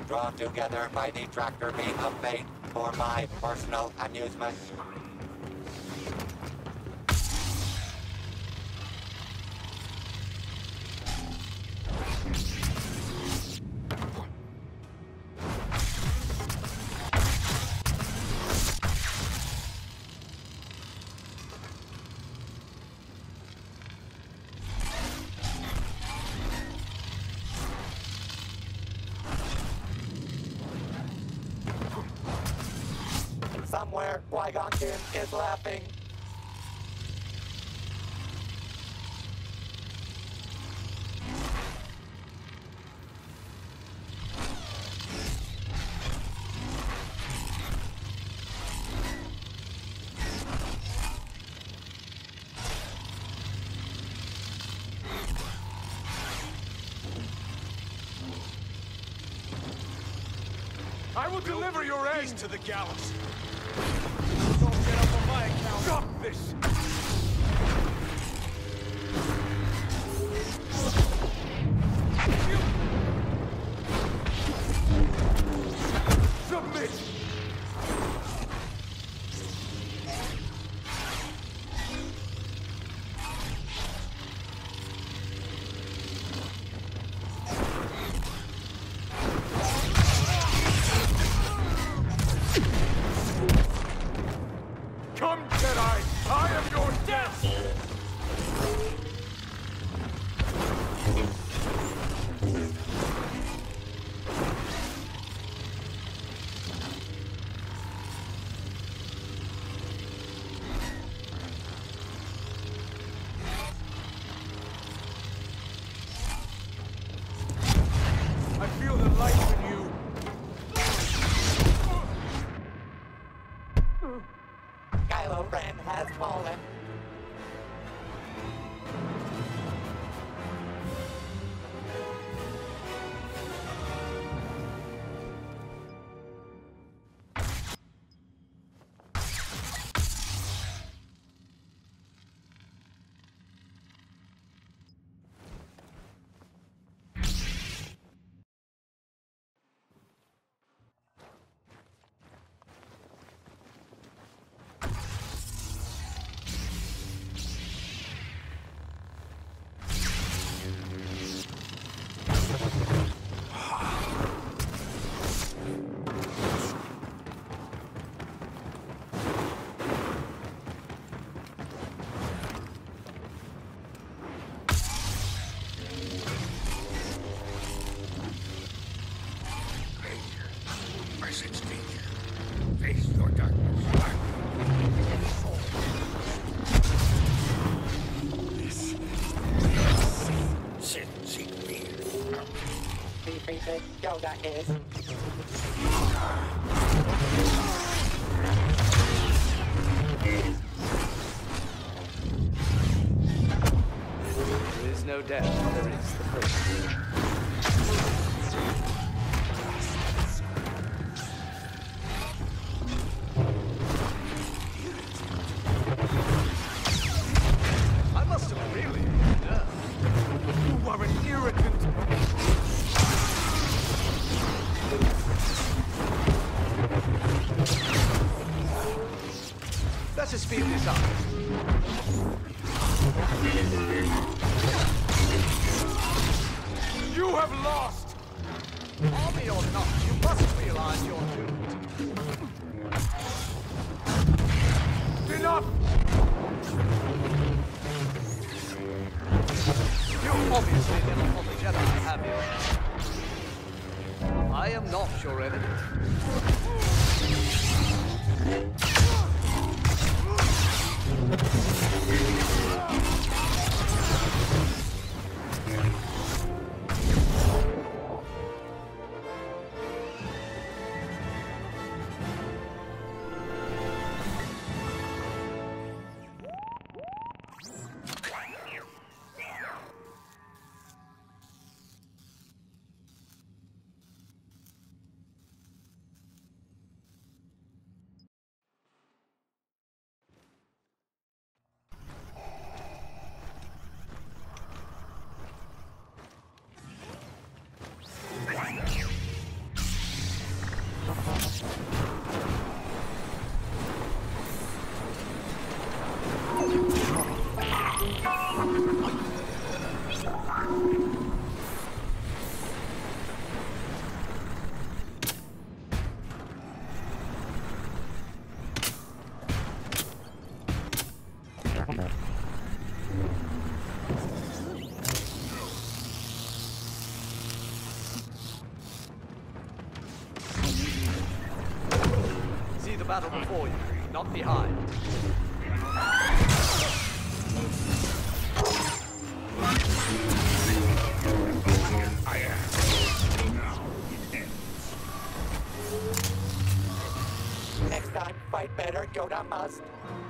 drawn together by the tractor beam of fate for my personal amusement. Somewhere, Qui-Gon Jinn is laughing. I will deliver your end to the galaxy. Don't get up on my account. Stop this! Submit! Come, Jedi! I am your death! I feel the light in you. Kylo Ren has fallen. I sense danger. Face your darkness. This Sith seek fear. The Yoda is. There is no death, there is the first. I must have really You are an irritant. Let us speed this up. You have lost! Army or not, you must realize you're doomed. Enough! You obviously never fought the Jedi, have you? I am not your enemy. See the battle before you, not behind. I am. Now it ends. Next time, fight better, Yoda must.